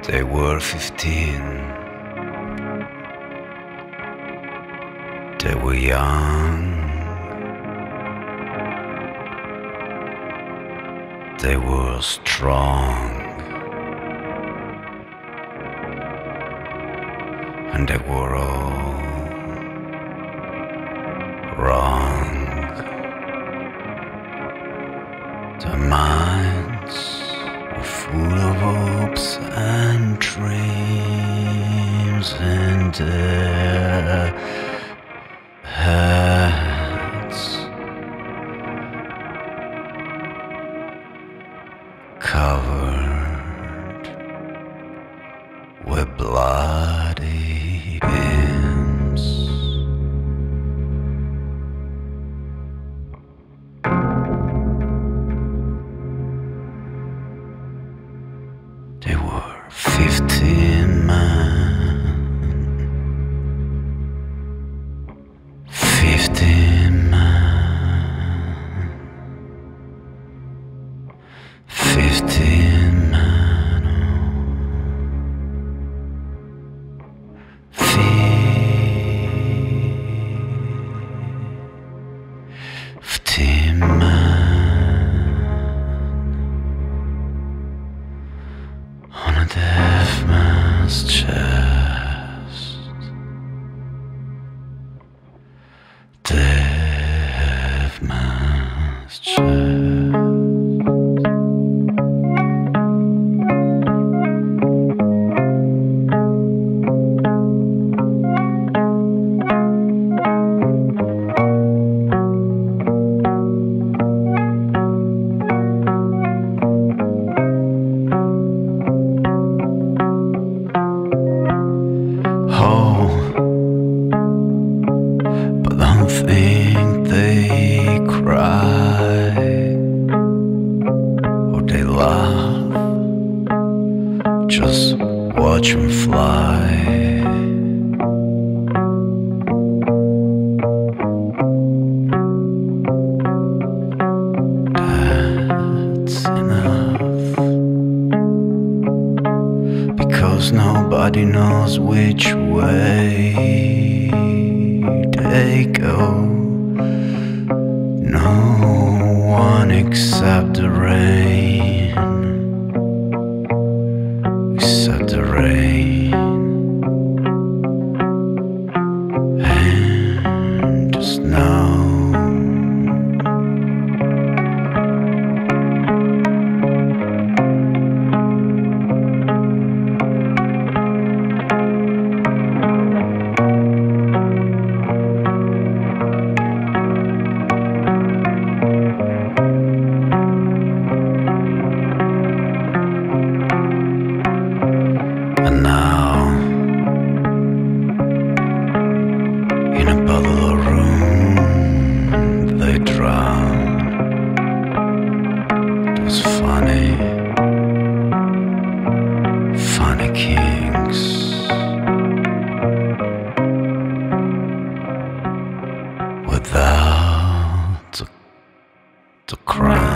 They were 15. They were young. They were strong. And they were all wrong. Their minds were full of hopes and dreams, and their heads covered with bloody pins. They were 15 men, 15 men, 15 men, 15 men on a deaf man's chest. Deaf man's chest. Oh, but I don't think they cry or they laugh. Just watch 'em fly. That's enough, because nobody knows which way they go. No one except the rain, except the rain. And just know and now, in a bottle of room, they drown those funny, funny kings without the crown.